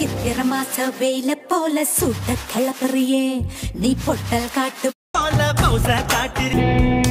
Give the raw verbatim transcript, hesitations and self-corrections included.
சித்திர மாச வெயில போல சூட்ட கிளப்புறியே நீ பொட்டல் காட்டு போல பௌச காட்டு